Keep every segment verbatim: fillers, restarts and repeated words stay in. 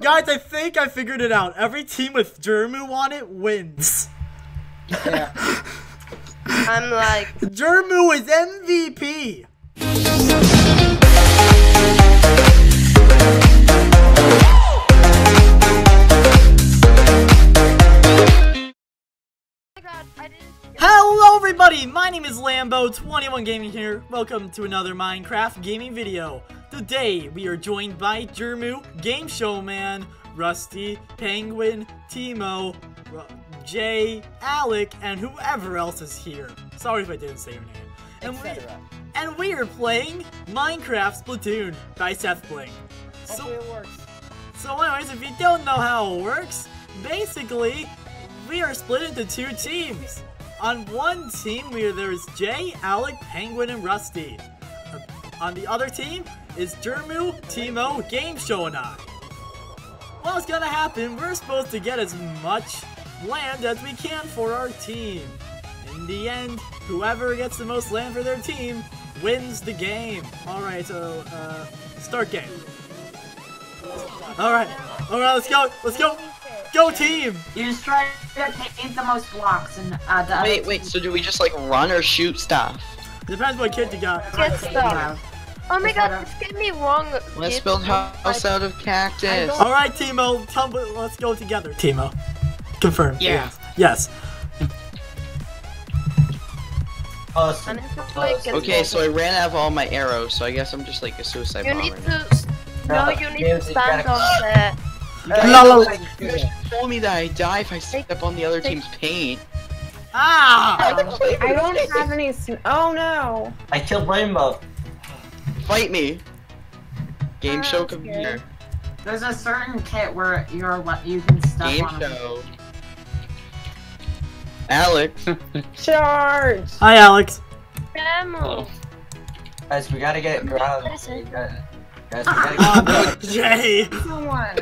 Guys, I think I figured it out. Every team with Jermu on it wins. Yeah. I'm like... Jermu is M V P. Hello everybody, my name is Lambo twenty-one Gaming here. Welcome to another Minecraft gaming video. Today we are joined by Jermu, Game Show Man, Rusty, Penguin, Timo, Jay, Alec, and whoever else is here. Sorry if I didn't say your name. And we, and we are playing Minecraft Splatoon by SethBling. So, Hopefully it works. so anyways, if you don't know how it works, basically, we are split into two teams. On one team, we are, there's Jay, Alec, Penguin, and Rusty. Uh, on the other team is Jermu, Timo, Game Show, and I. What's gonna happen? We're supposed to get as much land as we can for our team. In the end, whoever gets the most land for their team wins the game. Alright, so, uh, start game. Alright, alright, let's go, let's go. Go team! You just try to paint the most blocks and uh, the Wait, wait, so do we just like run or shoot stuff? Depends what kid you got. Get stuff. Oh my god, this gave me wrong. Let's build house out of cactus. Alright, Timo, tell me, let's go together. Timo. Confirm. Yeah. Yes. Awesome. Okay, so I ran out of all my arrows, so I guess I'm just like a suicide You bomber. need to. No, you need to stand on the. La, la, la. You guys told me that I die if I step on the other team's paint. Ah! I don't have any. Sn oh no! I killed Rainbow. Fight me. Game Ah, show, come okay. here. There's a certain kit where you're what you can step Game on. show. Alex. Charge! Hi, Alex. Demo. Guys, we gotta get ground. What is it? Guys, we gotta get Jay! Someone!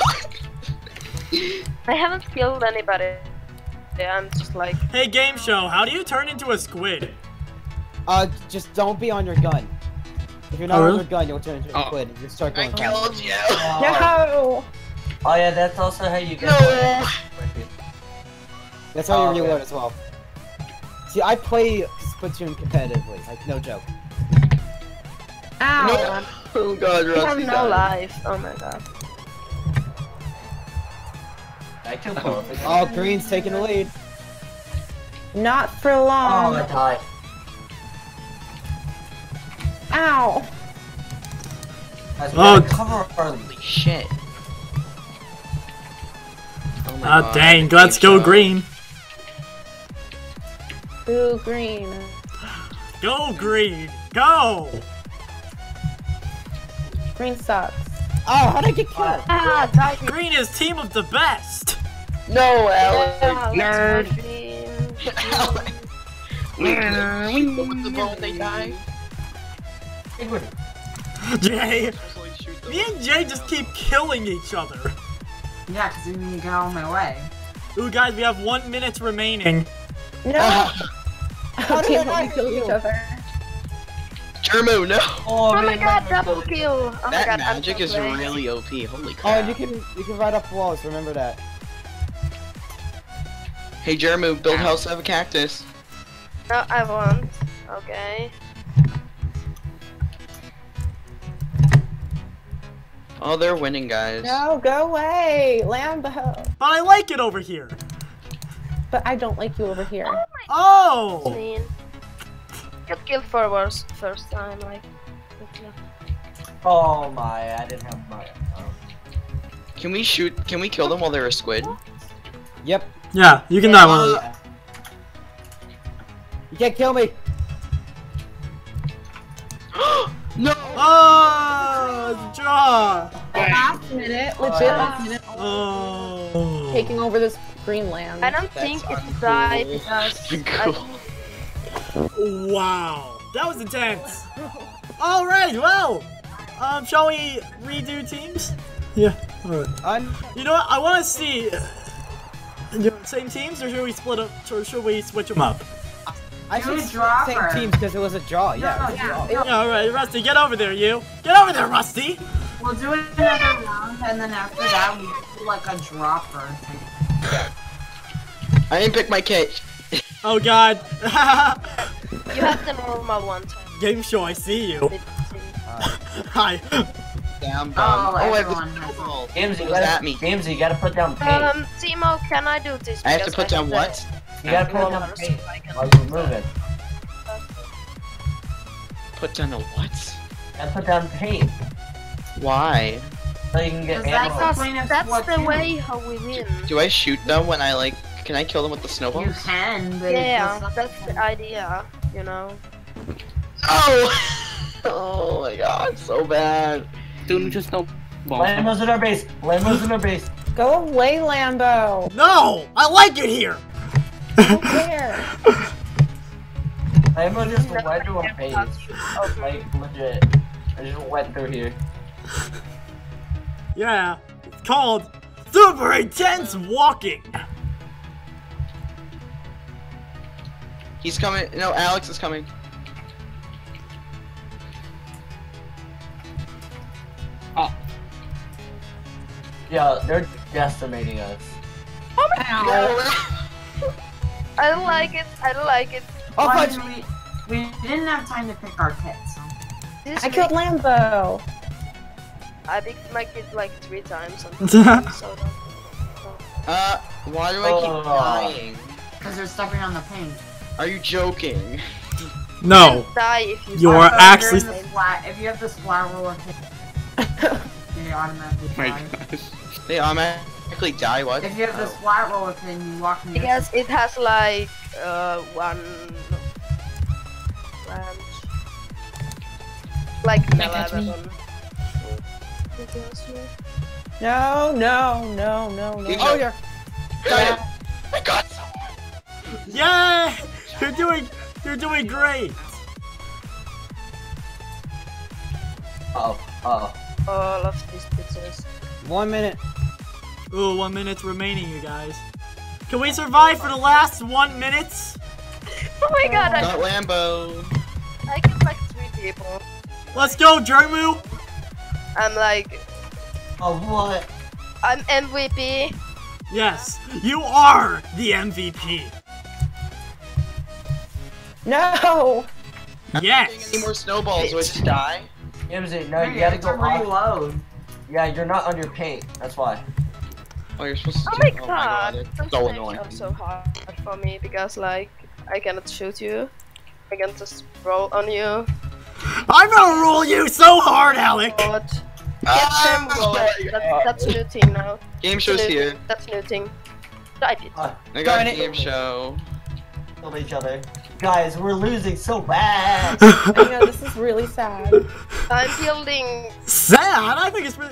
I haven't killed anybody. I'm just like. Hey, Game Show, how do you turn into a squid? Uh, just don't be on your gun. If you're not Oh, on really? your gun, you'll turn into a Oh. squid. You start I going around. killed you. No! Oh yeah, that's also how you get. No. That's how Oh, you okay. reload as well. See, I play Splatoon competitively, like no joke. Ow! No. Oh god, I have Rusty no died. life. Oh my god. I killed both. Oh, Green's taking the lead. Not for Oh, long. I died. Ow! Guys, we Oh. gotta cover early. Holy shit. Oh my Ah, god. dang, let's Game go show. green. Blue, green. Go green! Go! Green sucks. Oh, how'd I get killed? Ah, die. Green is team of the best! No, Alex. Yeah, let's Nerd. go green. Alex. Wait, what was the moment they die? Jay! Me and Jay just keep killing each other. Yeah, cause you need to get out of my way. Ooh, guys, we have one minute remaining. No! How did I Team not we hit kill you? each other. Germo, no. Oh, Oh my man, god, my double God. kill! Oh my That god, I'm magic so is playing. really O P. Holy Oh, crap. and you can you can ride up walls. Remember that. Hey, Germo, build Ow. house out of a cactus. No, I won't. Okay. Oh, they're winning, guys. No, go away! Lambo! But I like it over here. But I don't like you over here. Oh! Mean. Got killed forwards first time, like. Oh my, I didn't have my. Oh. Can we shoot? Can we kill them while they're a squid? Yep. Yeah, you can die one. You can't kill me. No! Oh! Draw! Last minute, legit last minute. Oh! Taking over this green land. I don't think it's died because. Cool. Wow, that was intense. All right, well, um, shall we redo teams? Yeah. All right. Un You know what? I want to see. Uh, you know, same teams, or should we split up? Or should we switch them up? I Do a said draw same first. teams because it was a draw. Yeah. It was a Yeah. draw. Yeah, all right, Rusty, get over there, you. Get over there, Rusty. We'll do another round, and then after that, we do like a drop or something. I didn't pick my kit. Oh god. You have the normal one time. Game show, I see you. Hi. Damn Oh, bum. Oh, I have everyone the has snowball. Games, you What's that gotta, mean? Games, you gotta put down paint. Um, Timo, can I do this? I have to Because put down the- what? You gotta put the down colors, paint so I can- while you're moving. Put down a what? You gotta put down paint Why? so you can get Because that's ammo. the point of That's the Splatoon. way how we win. Do I shoot them when I like? Can I kill them with the You snowballs? can, but Yeah, it's just that's the idea, you know. Oh! Oh my god, so bad. Dude, just no ball. Lambo's in our base. Lambo's in our base. Go away, Lambo. No! I like it here! I don't care. Lambo just went to a base. Oh, Like legit. I just went through here. Yeah. It's called Super Intense Walking. He's coming. No, Alex is coming. Oh, Yeah, they're decimating us. I like it, I like it. Oh, Why fudge. did we, we didn't have time to pick our kits. So. This I killed week, Lambo. I picked my kid like three times. Sometimes, so Uh, why do I keep Oh. dying? Because they're stepping on the paint. Are you joking? No. die if you. You're Also, if actually- you're in the splat, if you have the splat roller kit, they automatically my die. gosh. They automatically die. What? If you have the Oh. splat roller kit and you walk in the Because it has like uh one branch, like eleven. No, no, no, no, no. You Oh, got- you're. Got it. I got someone. Yay! You're doing, you're doing great. Uh oh. Uh oh. All of these pizzas. One minute. Ooh, one minute remaining, you guys. Can we survive for the last one minute? Oh my god, I, Got Lambo. I killed like three people. Let's go, Jermu. I'm like, Oh what? I'm M V P. Yes, you are the M V P. No. Yes. Any more snowballs? Do I just die? Games, no, Hey, you gotta it's go a off. reload. Yeah, you're not on your paint. That's why. Oh, you're supposed to. Oh my do- god, it's those so things annoying. are so hard for me because like I cannot shoot you. I can just roll on you. I'm gonna roll you so hard, Alec. But Ah, get them roll. That, that's a new thing now. Game That's a show's new here. thing. That's a new thing. I did. Uh, I got Darn a it. game show. kill each other. Guys, we're losing so bad. I know, this is really sad. I'm building. Sad? I think it's really.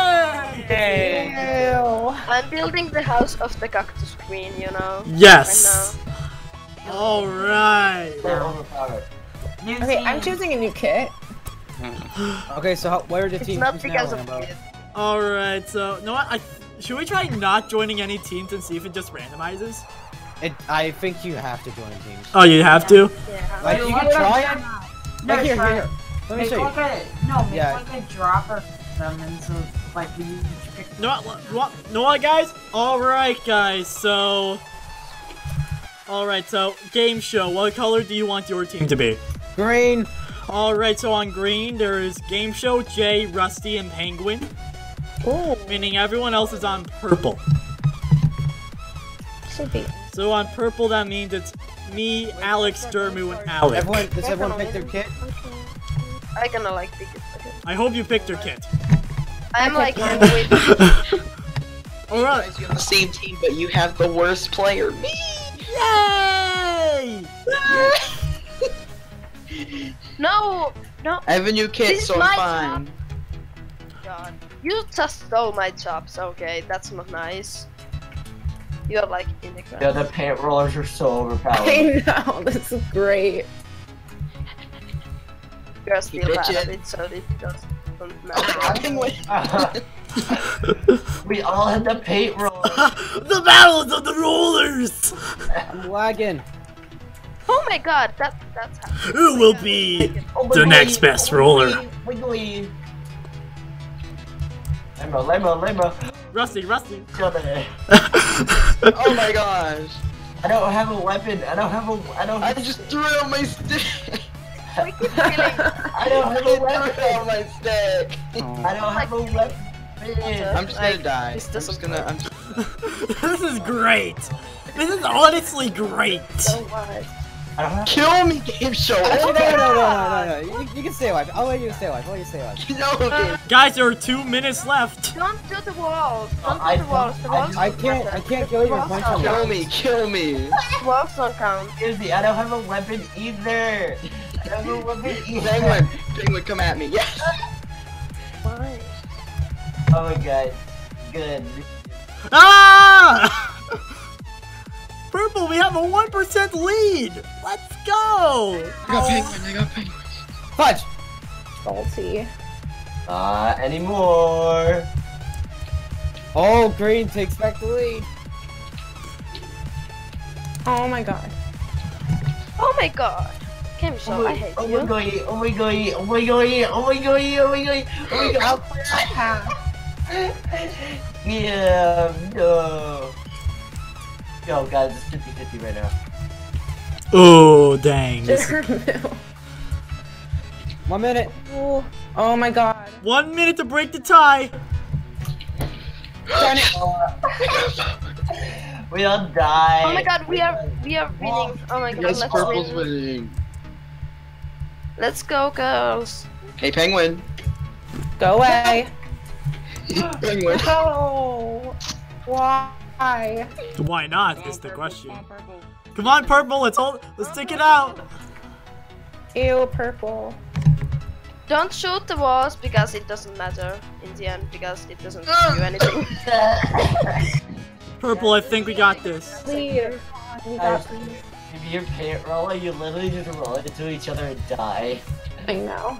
Hey. Ew. I'm building the house of the cactus queen. You know. Yes. Right All right. They're overpowered. New Okay, I'm team. choosing a new kit. Okay, so how, where are the It's teams not now, because of Lambo? it. All right. So, you know what? I should we try not joining any teams and see if it just randomizes? It, I think you have to join teams. Oh, you have to. Yeah. Like, Wait, you what can if try they're it. not? No, Like, here, try here, it. Let me Make show you. like a, no, make Yeah. like a dropper for them and so like we each pick. You know what? What? You know what, guys? All right, guys. So, all right. So, game show. What color do you want your team to be? Green. All right. So on green, there is game show, Jay, Rusty, and Penguin. Ooh, Meaning everyone else is on purple. should be. So on purple, that means it's me, Alex, Dermu, and Alec. Everyone, does everyone pick their kit? I gonna like pick it. Okay. I hope you picked your kit. I'm like Okay. in with. All right. Guys, you're on the same team, but you have the worst player. Me. Yay! No, no, I have a new kit, This is so I'm my fine. God. You just stole my jobs. Okay, that's not nice. You're like immigrant. Yeah, the paint rollers are so overpowered. I know, this is great. You're still bad bitchin'. at it, so it doesn't Ah, matter. Penguin. We all had the paint rollers. The battles of the rollers! I'm lagging. Oh my god, that that's happening. Who will be Oh, the wiggly, next best roller? Wiggly, wiggly. Lambo, Lambo, Lambo. Rusty, Rusty. Brother. Oh my gosh. I don't have a weapon. I don't have a. I don't. I Have just threw out my stick. We keep killing. I don't have I a threw out weapon. my stick. I don't have a weapon. I'm just gonna Like, die. this I'm just doesn't gonna. I'm This is great. This is honestly great. So what? I don't have. Kill me, game show. Actually, no, no, no, no, no, no. You, you can stay alive. I'll let you stay alive. I'll let you stay alive. No, game. Guys, there are two minutes left. Don't do the walls. Don't I do the walls. The don't- I walls I don't can't. matter. I can't kill you with punch on Kill you. me, kill me. The walls don't count. Excuse me. I don't have a weapon either. I don't have a weapon either. Penguin, penguin, come at me. Yes. Why? Oh my god. Good. Ah! Purple, we have a one percent lead. Let's go. I got penguin. I got penguin. Punch. Salty. Not anymore. Oh, green takes back the lead. Oh my god. Oh my god. Game show, I hate oh you. my god, oh my god, oh my god, oh my god, oh my god, oh my god. Yeah, no. Yo, guys, it's fifty fifty right now. Oh, dang. One minute. Oh, oh my god. One minute to break the tie. We all die. Oh my god, we are we are winning. Oh my god, Yes, let's purple's win. winning. Let's go, girls. Hey, penguin. Go away. Penguin. No. Why? Why not? Is the question. Come on, purple. Let's hold. Let's stick it out. Ew, purple. Don't shoot the walls because it doesn't matter in the end because it doesn't do you anything. Purple, I think we got this. Please. We got this. If you're paint roller, you literally just roll into each other and die. I know.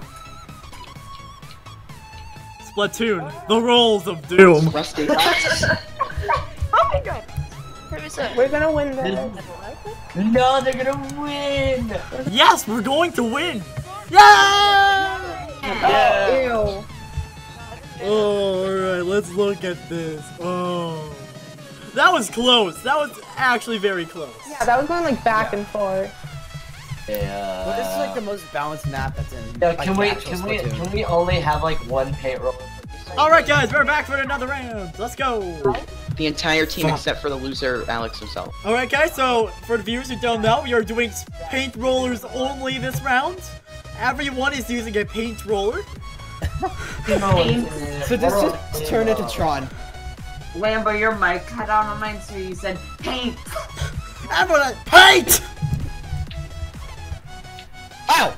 Splatoon, the rolls of doom. Rusty. Oh my god. Here we go. We're gonna win this. No, they're gonna win! Yes, we're going to win. Yeah! Ew. Oh, alright, let's look at this. Oh. That was close. That was actually very close. Yeah, that was going like back and forth. Yeah. Well, this is like the most balanced map that's in. No, like, can the we actual can we Splatoon. can we only have like one paint roller? Alright, guys, we're back for another round. Let's go. The entire team except for the loser, Alex himself. Alright, guys, so for the viewers who don't know, we are doing paint rollers only this round. Everyone is using a paint roller. So this just turned into Tron. Lambo, your mic cut out on mine, so you said paint. Everyone, paint! Ow!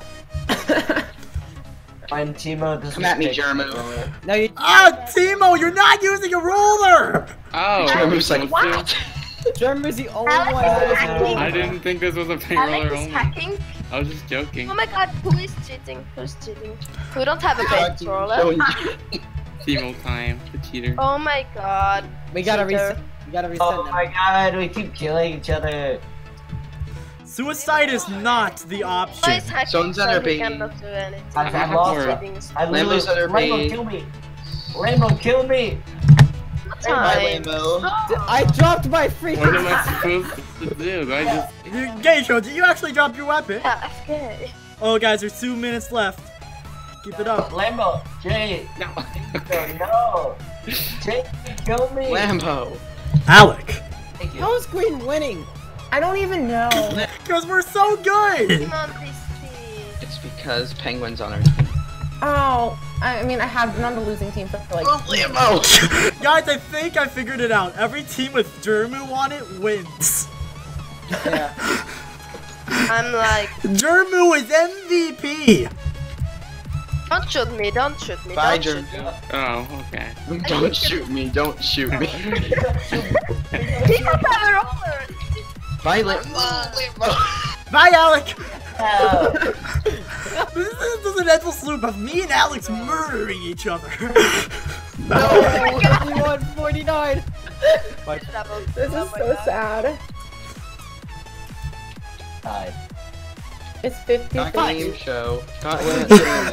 Find Timo. This Come was at me, paint Jermu. roller. No, you. Ah, Timo, you're not using a roller! Oh, Jermu's like, What? Jeremy's the only Alex one is that hacking. I didn't think this was a paint Alex roller is only. hacking. I was just joking. Oh my god, who is cheating? Who's cheating? Who don't have a paint roller? Showing- Teemo time, the cheater. Oh my god. We gotta Cheater. reset. We gotta reset Oh them. my god, we keep killing each other. Suicide is not the Why option. is hacking Someone's so under he bait. cannot do anything? I've, I've Or- lost. Cheating is I literally. Lambo's under Lambo, bait. kill me. Lambo, kill me. not Bye, time. Lambo. I dropped my freaking. What am I supposed to do? I just... Geisho, did you actually drop your weapon? Yeah, F K. Oh, guys, there's two minutes left. Keep it up. Lambo, Jay. No. No. Jay, kill me. Lambo. Alec. Thank you. How is Green winning? I don't even know. Because we're so good! Come on, this team. It's because Penguin's on our team. Oh, I I mean, I have been on the losing team for like. Oh, Lambo! Guys, I think I figured it out. Every team with Jermu on it wins. Yeah. I'm like, Jermu is M V P! don't shoot me, don't shoot me, Bye, don't shoot me. Jermu. Oh, okay. Don't shoot me, don't shoot me. He don't have a roller. Bye, Lambo. Lambo. Bye, Alec! Oh. This is, this is an endless loop of me and Alex murdering each other. No, fifty-one forty-nine. Double. This Oh is my so God. sad. Died. It's fifty Not fifty. game show. Not when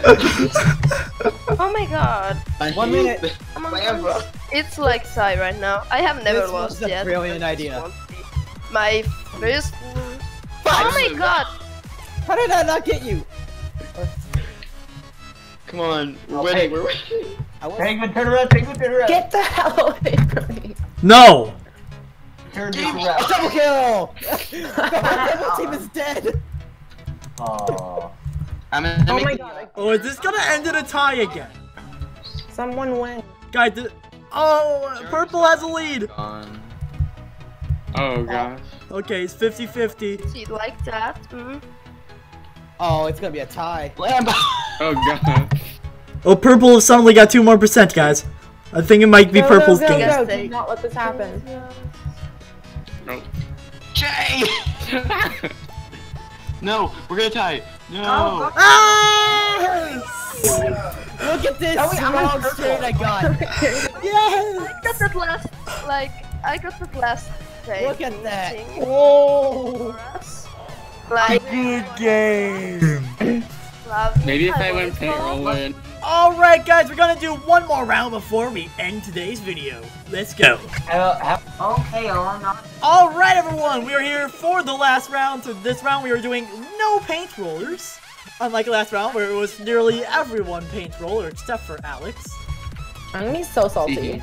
Oh my god. I One hate minute. the Among Lambo. Us. It's like Sai right now. I have never This was lost a yet. brilliant but this idea. won't be my first lose. Oh my god. How did I not get you? Come on, we're Okay. winning, we're winning. I was Penguin, turn around, Penguin, turn around. Get the hell away from me. No! Turn this a around. double kill! The double team is dead! Aww. I'm gonna Oh make my the- god. Oh, is this gonna end in a tie again? Someone win. Guys, th- oh, purple has a lead. Gone. Oh gosh. Okay, it's fifty fifty. See, like that. Mm. Oh, it's gonna be a tie. Lambo! Oh god. Oh, purple has suddenly got two more percent, guys. I think it might be Go, purple's go, go, game. go. game. Do not let this happen. Nope. Jay! No, we're gonna tie. No. Oh, Ah! Look at this Oh, wait, I'm strong on straight I got. Yes! I got that last, like, I got that last thing. Look at that. thing Oh! for us. Like, Good game. love Maybe if I want went to paint call, roller. Alright, guys, we're gonna do one more round before we end today's video. Let's go. How, how, okay, oh, no. Alright, everyone, we are here for the last round. So this round we are doing no paint rollers. Unlike last round where it was nearly everyone paint roller except for Alex. I'm gonna be so salty. Hee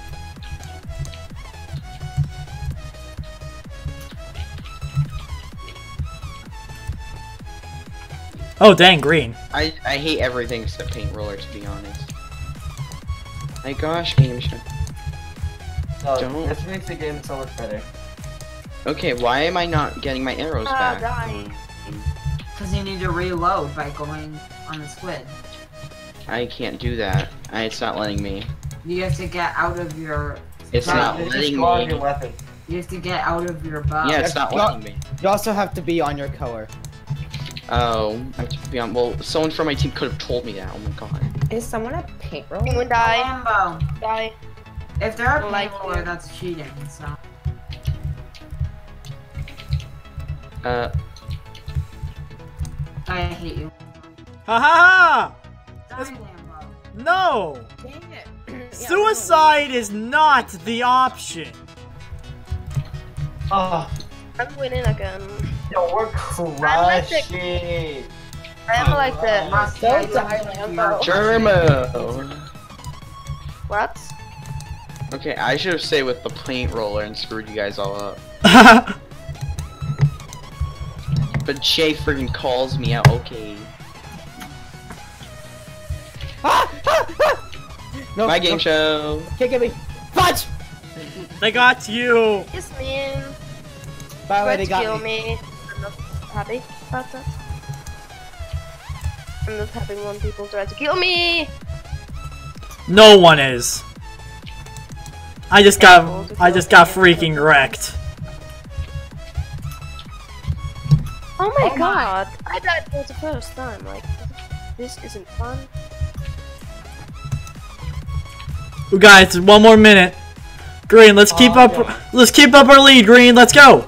Oh, dang, green. I, I hate everything except paint roller, to be honest. My gosh, game show. no, Don't. this makes the game so much better. Okay, why am I not getting my arrows Ah, back? dying. Because you need to reload by going on the squid. I can't do that. I, it's not letting me. You have to get out of your... It's No, not just letting go on me. your weapon. You have to get out of your bow. Yeah, it's not No. letting me. You also have to be on your color. Oh, I have to be on. Well, someone from my team could have told me that. Oh my god. Is someone a paint roller? Penguin die, Lambo. die. If they're a Like paint roller, you. that's cheating, so... Uh, I hate you. Ha ha Die, Lambo. ha! No! Dang it. Yeah, Suicide is not the option. Oh, I'm winning again. yo, we're like the- crushing. I am like the... Must Don't be die, able to Lambo. your- Germo. What? Okay, I should have stayed with the paint roller and screwed you guys all up. But Jay friggin' calls me out. Okay. No, My game no, show. Can't get me. Fudge! They got you. It's mean. By the way, Try they to got kill me. me. I'm not happy about that. I'm not happy when people try to kill me. No one is. I just got I just got freaking wrecked. Oh my Oh my. god! I died for the first time. Like, this isn't fun. Ooh, guys, one more minute. Green, let's keep Oh, up yeah. let's keep up our lead, Green, let's go.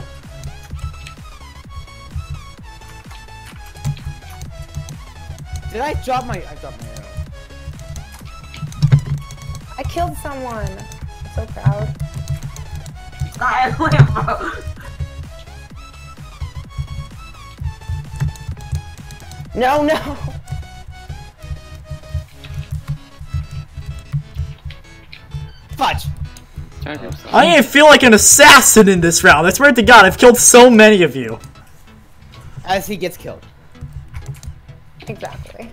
Did I drop my... I dropped my arrow. I killed someone. I'm so proud. Die, Lambo. No, no. Fudge! Tag yourself. I didn't feel like an assassin in this round. I swear to God, I've killed so many of you. As he gets killed. Exactly.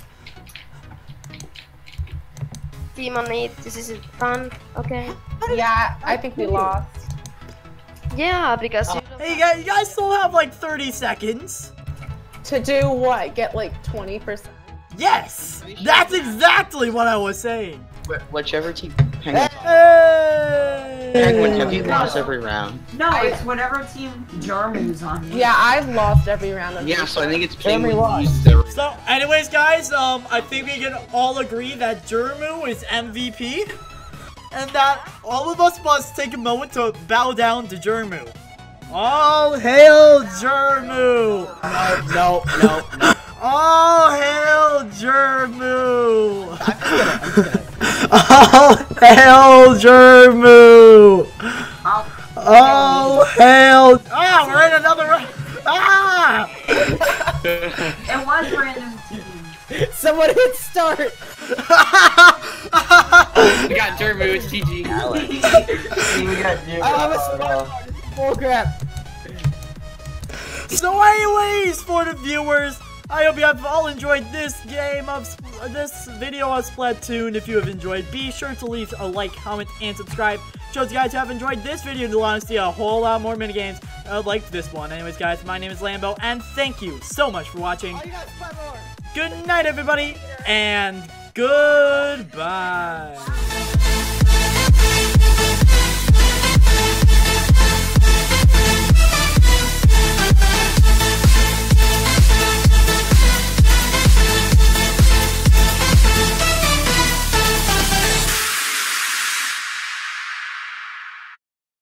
Team on eight. This isn't fun. Okay. Yeah, I think we lost. Yeah, because you Hey, you guys, you guys still have like thirty seconds. To do what? Get like twenty percent? Yes! That's exactly what I was saying. Wh- Whichever team. Penguin. Hey! Penguin, have you lost every round? No, it's whatever team German's on. Yeah, I've lost every round of Yeah, this so I think it's Jeremy Penguin lost. loses every. So, anyways, guys, um, I think we can all agree that Jermu is M V P, and that all of us must take a moment to bow down to Jermu. All hail Jermu! No, no, no, no. All hail Jermu! All hail Jermu! Oh, All hail! Ah, we're in another round! Ah! it was random team. Someone hit start. We got Jermu, it's G G. We got Jimmy. I have a spot. Bull crap. So anyways, for the viewers, I hope you have all enjoyed this game of, Sp- this video of Splatoon. If you have enjoyed, be sure to leave a like, comment, and subscribe. Shows you guys who have enjoyed this video to want to see a whole lot more minigames uh, like this one. Anyways, guys, my name is Lambo, and thank you so much for watching. Good night, everybody, and goodbye.